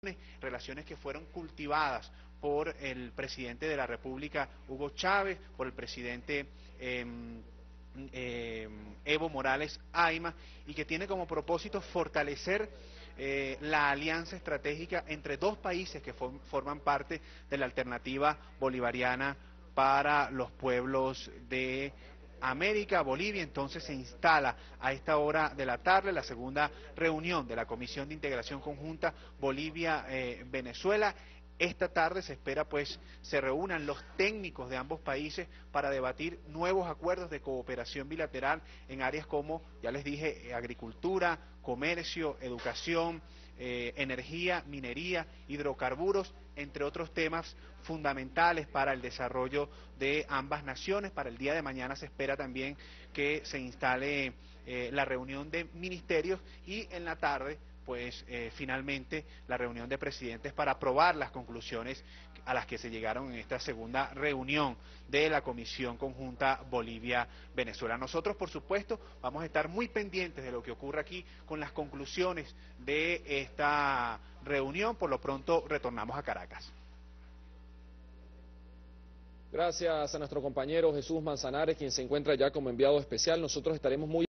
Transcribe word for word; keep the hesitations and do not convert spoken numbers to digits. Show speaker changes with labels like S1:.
S1: relaciones que fueron cultivadas por el presidente de la República, Hugo Chávez, por el presidente eh, eh, Evo Morales Ayma, y que tiene como propósito fortalecer eh, la alianza estratégica entre dos países que for, forman parte de la alternativa bolivariana para los pueblos de América. Bolivia entonces se instala a esta hora de la tarde la segunda reunión de la Comisión de Integración Conjunta Bolivia-Venezuela. Eh, Esta tarde se espera pues se reúnan los técnicos de ambos países para debatir nuevos acuerdos de cooperación bilateral en áreas como, ya les dije, agricultura, comercio, educación, eh, energía, minería, hidrocarburos, entre otros temas fundamentales para el desarrollo de ambas naciones. Para el día de mañana se espera también que se instale eh, la reunión de ministerios y en la tarde pues eh, finalmente la reunión de presidentes para aprobar las conclusiones a las que se llegaron en esta segunda reunión de la Comisión Conjunta Bolivia-Venezuela. Nosotros, por supuesto, vamos a estar muy pendientes de lo que ocurra aquí con las conclusiones de esta reunión. Por lo pronto, retornamos a Caracas.
S2: Gracias a nuestro compañero Jesús Manzanares, quien se encuentra ya como enviado especial. Nosotros estaremos muy